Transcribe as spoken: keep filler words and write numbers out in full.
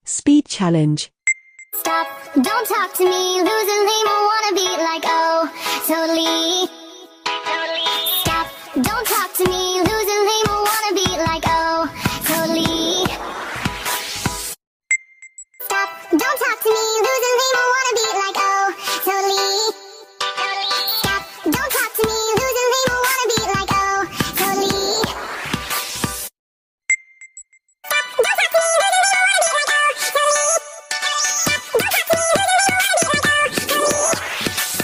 Speed challenge. Stop, don't talk to me, loser lame, I wanna be like, oh, totally.